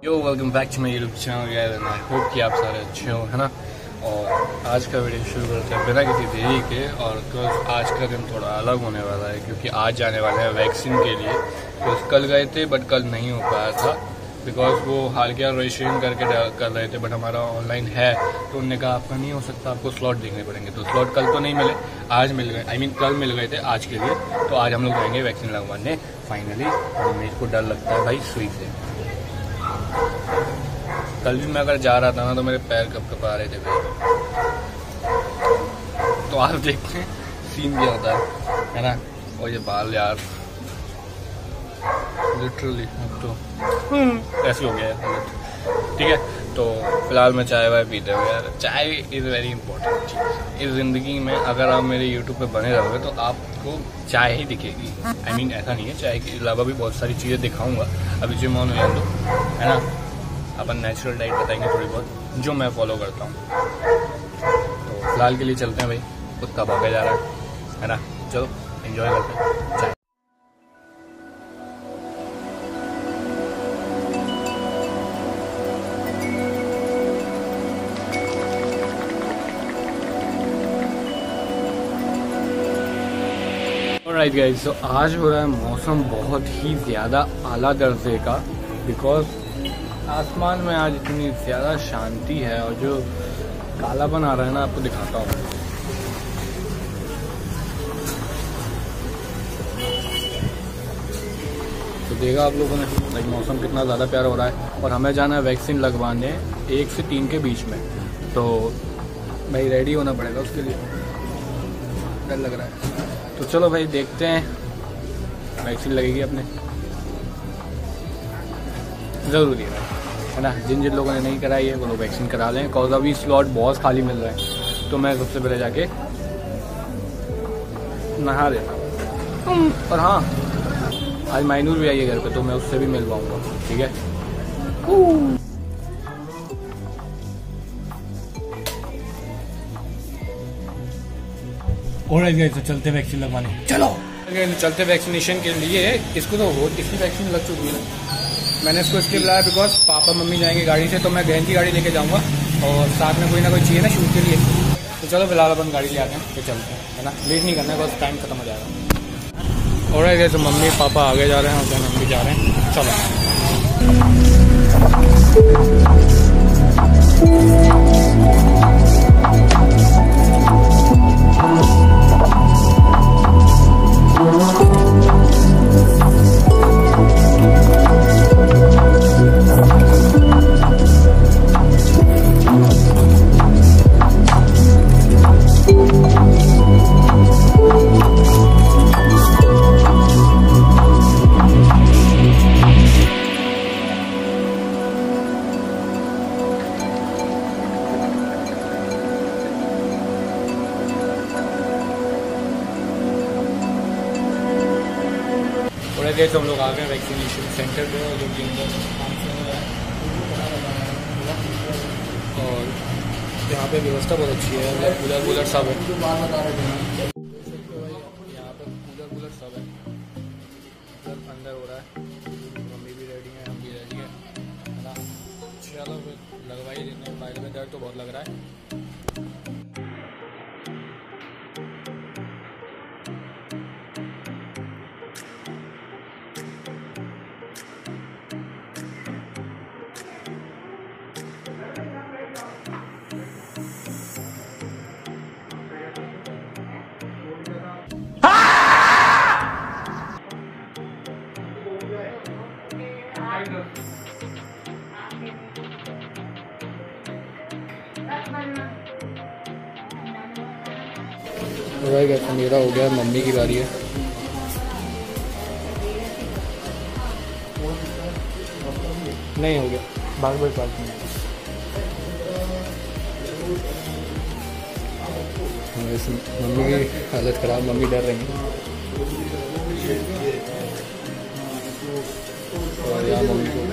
Yo welcome back to my YouTube channel यार, and I hope कि आप सारे अच्छे हो, है ना। और आज का वीडियो शुरू करते हैं बिना किसी देरी के। और आज का दिन थोड़ा अलग होने वाला है क्योंकि आज जाने वाले हैं वैक्सीन के लिए। तो कल गए थे बट कल नहीं हो पाया था बिकॉज वो हाल के रजिस्ट्रेशन करके कर रहे थे, बट हमारा ऑनलाइन है तो उन्होंने कहा आपका नहीं हो सकता, आपको स्लॉट देखने पड़ेंगे। तो स्लॉट कल तो नहीं मिले, आज मिल गए, कल मिल गए थे आज के लिए। तो आज हम लोग जाएंगे वैक्सीन लगवाने फाइनली। और मेरे को डर लगता है भाई सुई से। कल भी मैं अगर जा रहा था ना तो मेरे पैर कपा रहे थे भाई। तो आप देखते हैं सीन क्या होता है ना। और ये बाल यार लिटरली तो ऐसे हो गया है। ठीक है, तो फिलहाल मैं चाय वाय पीते हुए यार, चाय इज़ वेरी इंपॉर्टेंट चीज़ इस ज़िंदगी में। अगर आप मेरे यूट्यूब पे बने रहोगे तो आपको चाय ही दिखेगी। ऐसा नहीं है, चाय के अलावा भी बहुत सारी चीज़ें दिखाऊंगा। अभी जिम ऑन हो दो, है ना। अपन नेचुरल डाइट बताएंगे थोड़ी बहुत जो मैं फॉलो करता हूँ। तो फिलहाल के लिए चलते हैं भाई, कुत्ता भौंके जा रहा है ना। चलो एंजॉय करते हैं चाय। ऑलराइट गाइस, तो आज हो रहा है मौसम बहुत ही ज़्यादा आला दर्जे का बिकॉज आसमान में आज इतनी ज़्यादा शांति है। और जो कालापन आ रहा है ना, आपको दिखाता हूँ। तो देखा आप लोगों ने लाइक मौसम कितना ज़्यादा प्यारा हो रहा है। और हमें जाना है वैक्सीन लगवाने 1 से 3 के बीच में। तो भाई रेडी होना पड़ेगा उसके लिए, डर लग रहा है। तो चलो भाई देखते हैं, वैक्सीन लगेगी अपने, ज़रूरी है ना। जिन जिन लोगों ने नहीं कराई है वो लोग वैक्सीन करा लें, कॉज अभी स्लॉट बहुत खाली मिल रहा है। तो मैं सबसे पहले जाके नहा लेता हूँ। और हाँ, आज माइनूर भी आई है घर पे, तो मैं उससे भी मिल पाऊँगा। ठीक है, ऑलराइट गाइस, तो चलते वैक्सीन लगवाने। चलो चलते वैक्सीनेशन के लिए। इसको तो इसकी वैक्सीन लग चुकी है। मैंने इसको इसलिए बुलाया बिकॉज पापा मम्मी जाएंगे गाड़ी से, तो मैं बहन की गाड़ी लेके जाऊंगा और साथ में कोई ना कोई चाहिए ना शूट के लिए। तो चलो फिलहाल अपन गाड़ी ले आते हैं, तो चलते हैं, है ना। लेट नहीं करना है, बस टाइम खत्म हो जाएगा। और गए तो मम्मी पापा आगे जा रहे हैं और बहन हम भी जा रहे हैं। चलो गए तो हम लोग आ गए वैक्सीनेशन सेंटर पे, जो कि और यहाँ पे व्यवस्था बहुत अच्छी है। कूलर सब है यहाँ पे, कूलर सब है। अंदर हो रहा है, मम्मी भी रेडी है, हम भी रेडी है ना। चलो लगवा ही देते हैं। पैर में दर्द तो बहुत लग रहा है। मेरा हो गया, मम्मी की बारी है। नहीं हो गया, भाग मम्मी की हालत खराब, मम्मी डर रही है। और यहाँ मम्मी को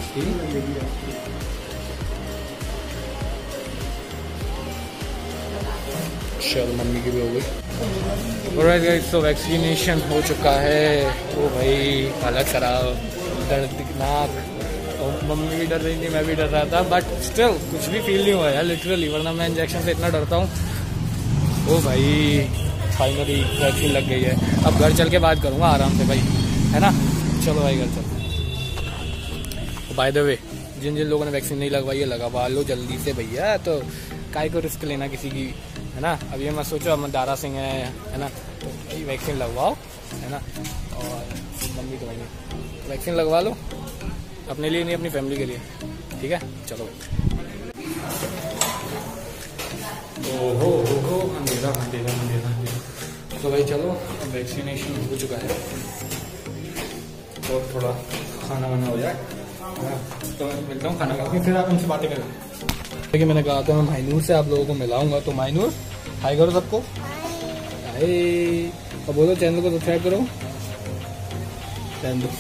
चल मम्मी की भी हो गई। ऑलराइट गाइस, तो वैक्सीनेशन हो चुका है। तो भाई हालत ख़राब, दर्दनाक और मम्मी भी डर रही थी, मैं भी डर रहा था, बट स्टिल कुछ भी फील नहीं हुआ यार लिटरली, वरना मैं इंजेक्शन से इतना डरता हूँ। ओ भाई फाइनली वैक्सीन लग गई है। अब घर चल के बात करूँगा आराम से भाई, है ना। चलो भाई घर चल। बाय द वे, जिन जिन लोगों ने वैक्सीन नहीं लगवाई है लगवा लो जल्दी से भैया, तो काय को रिस्क लेना किसी की, है ना। अब ये मत सोचो अब दारा सिंह है ना, तो वैक्सीन लगवाओ, है ना। और मम्मी तो भाई वैक्सीन लगवा लो, अपने लिए नहीं अपनी फैमिली के लिए, ठीक है। चलो हो अंधेरा अंधेरा अंधेरा। तो भाई चलो अब वैक्सीनेशन हो चुका है, तो थोड़ा खाना वाना हो जाए, तो मैं मिलता हूँ खाना खा के, फिर आप उनसे बातें करें। देखिए मैंने कहा था मैं मायनूर से आप लोगों को मिलाऊंगा, तो मायनूर हाय करो सबको, हाय, और बोलो चैनल को सब्सक्राइब करो, चैनल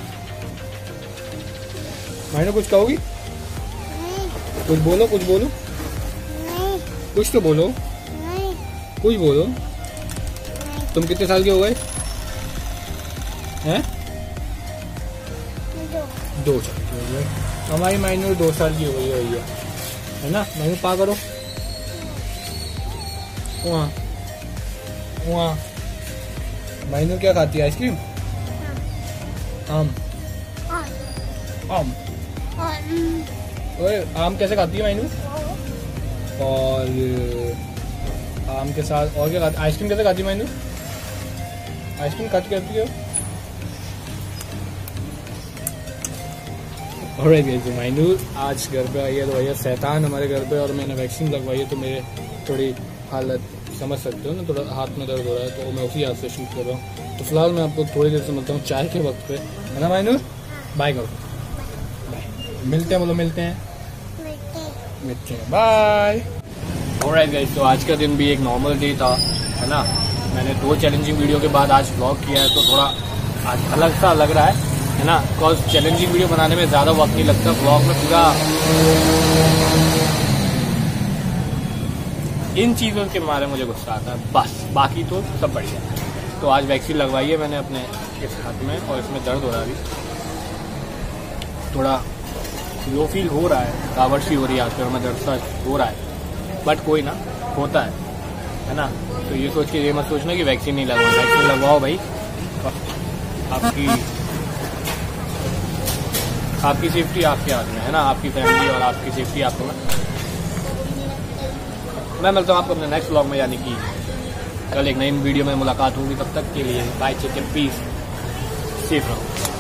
मायनूर कुछ कहोगी? कुछ बोलो, कुछ बोलो, कुछ तो बोलो, कुछ बोलो। तुम कितने साल के हो गए हैं? 2 साल की हो गए। हमारी मायनूर 2 साल की हो गई है ना। मायनूर पा करो, वहाँ वहाँ। मायनूर क्या खाती है? आइसक्रीम, आम, आम। ओए आम कैसे खाती है मायनूर? और आम के साथ और क्या खाती? आइसक्रीम कैसे खाती है मायनूर? आइसक्रीम कट करती है। ऑलराइट गाइस, मायनूर आज घर पे आई है, तो भैया शैतान हमारे घर पे, और मैंने वैक्सीन लगवाई है, तो मेरे थोड़ी हालत समझ सकते हो ना, थोड़ा हाथ में दर्द हो रहा है, तो मैं उसी हाथ से शूट कर रहा हूँ। तो फिलहाल मैं आपको थोड़ी देर से मिलता हूँ चाय के वक्त पे, है ना मायनूर। बाय करो, बाय, मिलते हैं, बोलो मिलते हैं, मिलते हैं, बाय। ऑलराइट गाइस, तो आज का दिन भी एक नॉर्मल डे था, है ना। मैंने 2 चैलेंजिंग वीडियो के बाद आज व्लॉग किया है, तो थोड़ा आज अलग सा लग रहा है ना। बिकॉज चैलेंजिंग वीडियो बनाने में ज़्यादा वक्त नहीं लगता, व्लॉग में पूरा इन चीज़ों के मारे मुझे गुस्सा आता है बस, बाकी तो सब बढ़िया है। तो आज वैक्सीन लगवाई है मैंने अपने इस हाथ में, और इसमें दर्द हो रहा है अभी, थोड़ा लो फील हो रहा है, कावड़ सी हो रही है हाथ में, दर्द सा हो रहा है, बट कोई ना, होता है ना। तो ये सोच के ये मत सोचना कि वैक्सीन नहीं लगवाओ, वैक्सीन लगवाओ भाई, आपकी सेफ्टी आपके हाथ में है ना, आपकी फैमिली और आपकी सेफ्टी आपको में। मैं मिलता हूँ आपको अपने नेक्स्ट व्लॉग में, यानी कि कल एक नई वीडियो में मुलाकात होगी। तब तक के लिए bye, take care, peace, safe रहो।